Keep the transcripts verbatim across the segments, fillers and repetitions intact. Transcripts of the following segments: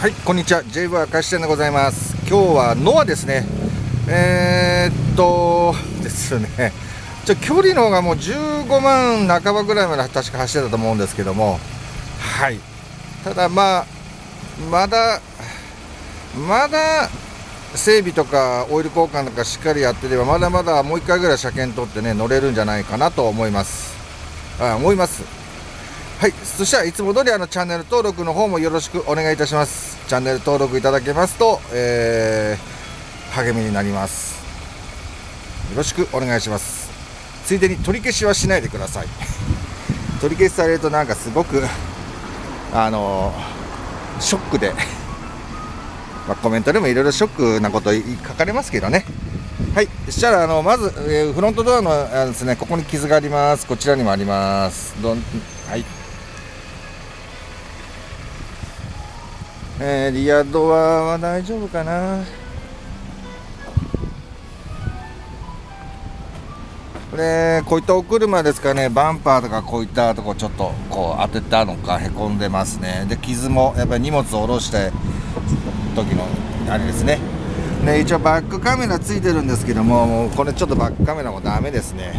はい、こんにちは。ジェイブイ 明石店でございます。今日はノアですね。えー、っとですね、ちょ距離の方がもうじゅうごまん半ばぐらいまで確か走ってたと思うんですけども、はい。ただまあまだまだ整備とかオイル交換とかしっかりやってればまだまだもういっかいぐらい車検取ってね乗れるんじゃないかなと思います。あ、思います。はい、そしたらいつも通りあのチャンネル登録の方もよろしくお願いいたします。チャンネル登録いただけますと、えー、励みになります。よろしくお願いします。ついでに取り消しはしないでください。取り消しされるとなんかすごくあのー、ショックで、まあ、コメントでもいろいろショックなこと書かれますけどね。はい、そしたらあのまず、えー、フロントドアのあですね、ここに傷があります。こちらにもあります。どんはい。えー、リアドアは大丈夫かな。これこういったお車ですかね、バンパーとかこういったとこちょっとこう当てたのかへこんでますね。で傷もやっぱり荷物を下ろして時のあれですね。で一応バックカメラついてるんですけども、もうこれちょっとバックカメラもダメですね。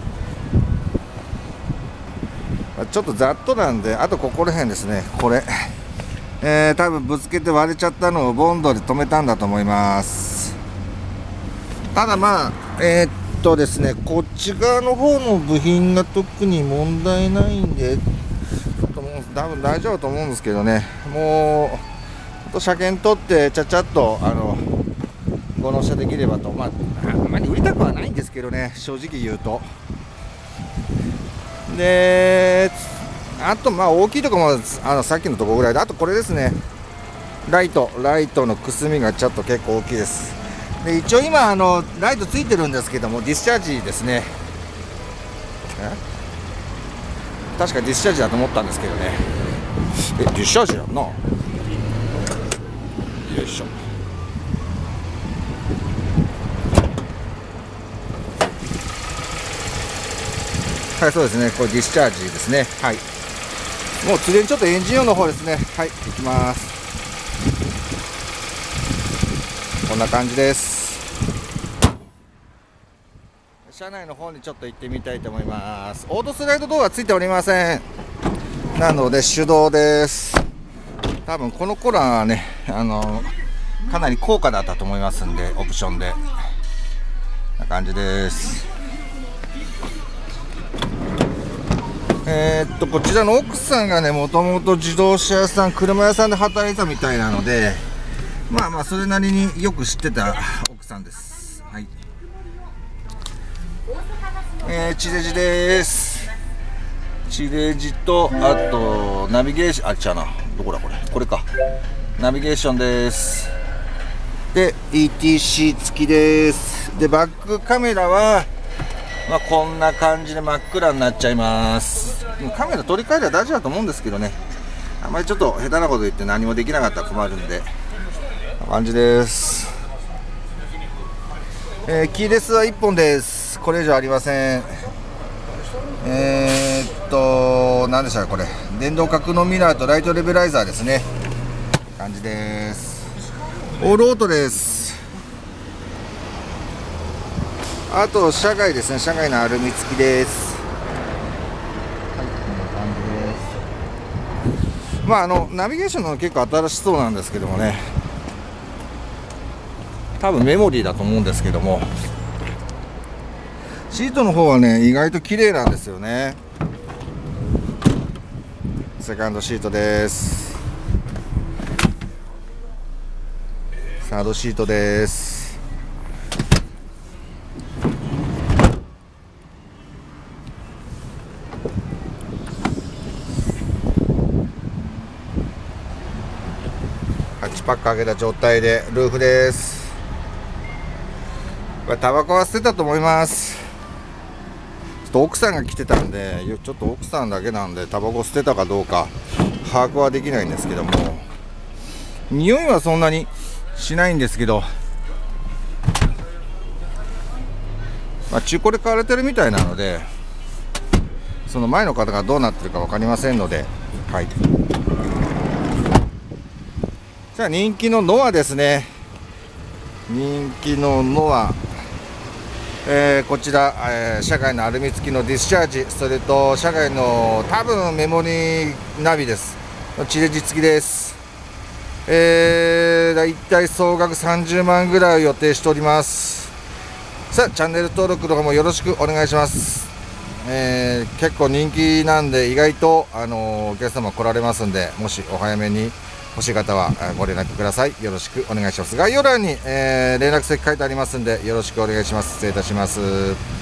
ちょっとざっとなんで、あとここら辺ですね、これえー、多分ぶつけて割れちゃったのをボンドで止めたんだと思います。ただまあえー、っとですねこっち側の方の部品が特に問題ないんで多分大丈夫だと思うんですけどね。もう車検取ってちゃちゃっとあのご納車できればと。まああんまり売りたくはないんですけどね、正直言うと。であとまあ大きいところもあのさっきのところぐらいで、あとこれですね、ライトライトのくすみがちょっと結構大きいです。で一応今あのライトついてるんですけどもディスチャージですね。確かディスチャージだと思ったんですけどね。えディスチャージやんな。よいしょ。はい、そうですね、これディスチャージですね。はい、もうついでにちょっとエンジン音の方ですね。はい、いきます。こんな感じです。車内の方にちょっと行ってみたいと思います。オートスライドドアはついておりません。なので手動です。多分この頃はねあのかなり高価だったと思いますんで、オプションでこんな感じです。えー、っとこちらの奥さんがねもともと自動車屋さん車屋さんで働いたみたいなので、まあまあそれなりによく知ってた奥さんです。はい、えー、地デジです。地デジとあとナビゲーション、あっちゃな、どこだこれ、これか、ナビゲーションです。で イーティーシー 付きです。でバックカメラはまあこんな感じで真っ暗になっちゃいます。カメラ取り替えれば大丈夫だと思うんですけどね、あまりちょっと下手なこと言って何もできなかったら困るんで、こんな感じです。えー、キーレスはいっぽんです。これ以上ありません。えー、っと何でしたかこれ、電動格納ミラーとライトレベライザーですね。感じです。オールオートです。あと車外ですね、車外のアルミ付きです。はい、こんな感じです。まああのナビゲーションの結構新しそうなんですけどもね、多分メモリーだと思うんですけども、シートの方はね意外と綺麗なんですよね。セカンドシートです。サードシートです。はちパック開けた状態でルーフです。これタバコは捨てたと思います。ちょっと奥さんが来てたんで、ちょっと奥さんだけなんでタバコ捨てたかどうか把握はできないんですけども、匂いはそんなにしないんですけど、まあ、中古で買われてるみたいなので、その前の方がどうなってるか分かりませんので、はい、 じゃあ人気のノアですね。人気のノア、えー、こちら、えー、社外のアルミ付きのディスチャージ、それと社外の多分メモリーナビです。地デジ付きです。えー、だいたい総額さんじゅうまんぐらいを予定しております。さあチャンネル登録の方もよろしくお願いします。えー、結構人気なんで意外と、あのー、お客様来られますんで、もしお早めに欲しい方はご連絡ください。よろしくお願いします。概要欄に、えー、連絡先書いてありますんでよろしくお願いします。失礼いたします。